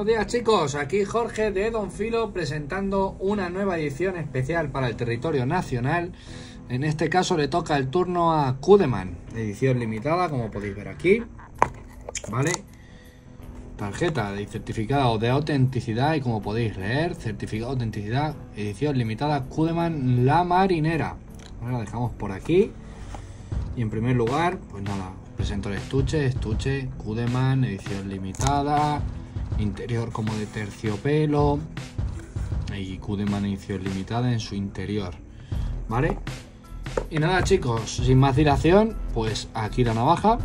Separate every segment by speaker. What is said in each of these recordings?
Speaker 1: días chicos, aquí Jorge de Don Filo presentando una nueva edición especial para el territorio nacional. En este caso le toca el turno a Cudeman, edición limitada como podéis ver aquí, ¿vale? Tarjeta de certificado de autenticidad y como podéis leer, certificado de autenticidad, edición limitada Cudeman La Marinera. Ahora la dejamos por aquí y en primer lugar, pues nada, presento el estuche Cudeman, edición limitada, interior como de terciopelo y Cudeman edición limitada en su interior, ¿vale? Y nada chicos, sin más dilación, pues aquí la navaja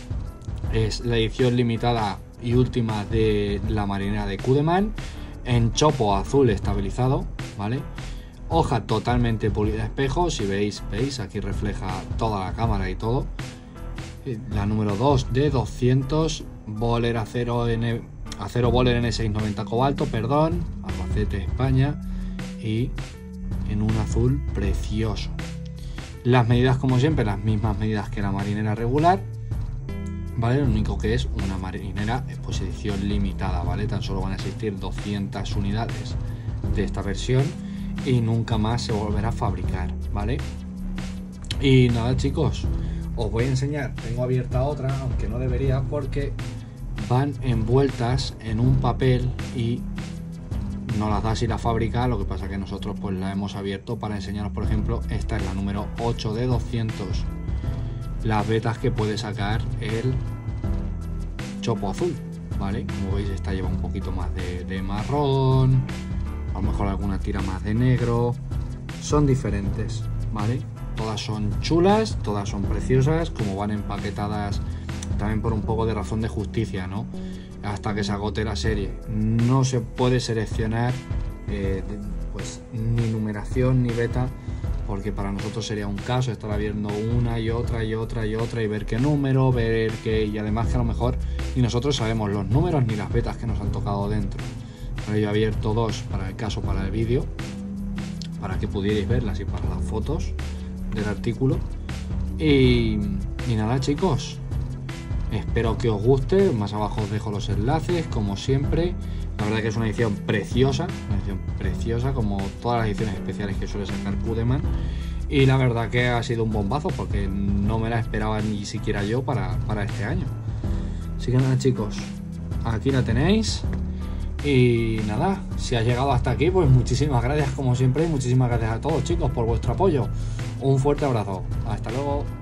Speaker 1: es la edición limitada y última de la marinera de Cudeman en chopo azul estabilizado, ¿vale? Hoja totalmente pulida a espejo, si veis, aquí refleja toda la cámara y todo. La número 2 de 200, bowler acero bowler N690 cobalto, perdón, Albacete, España, y en un azul precioso. Las medidas como siempre, las mismas medidas que la marinera regular, ¿vale? Lo único que es una marinera pues edición limitada, ¿vale? Tan solo van a existir 200 unidades de esta versión y nunca más se volverá a fabricar, ¿vale? Y nada chicos, os voy a enseñar, tengo abierta otra, aunque no debería porque van envueltas en un papel y no las da si la fábrica, lo que pasa que nosotros pues la hemos abierto para enseñaros. Por ejemplo, esta es la número 8 de 200, las vetas que puede sacar el chopo azul, ¿vale? Como veis, esta lleva un poquito más de marrón, a lo mejor alguna tira más de negro, son diferentes, ¿vale? Todas son chulas, todas son preciosas, como van empaquetadas también por un poco de razón de justicia, ¿no? Hasta que se agote la serie no se puede seleccionar pues ni numeración ni beta, porque para nosotros sería un caso estar viendo una y otra y ver qué número, ver qué, y además que a lo mejor ni nosotros sabemos los números ni las betas que nos han tocado dentro. Pero yo he abierto dos para el caso, para el vídeo, para que pudierais verlas y para las fotos del artículo. Y nada chicos, espero que os guste. Más abajo os dejo los enlaces como siempre. La verdad que es una edición preciosa como todas las ediciones especiales que suele sacar Cudeman, y la verdad que ha sido un bombazo porque no me la esperaba ni siquiera yo para este año. Así que nada chicos, aquí la tenéis. Y nada, si has llegado hasta aquí, pues muchísimas gracias como siempre, y muchísimas gracias a todos chicos por vuestro apoyo. Un fuerte abrazo, hasta luego.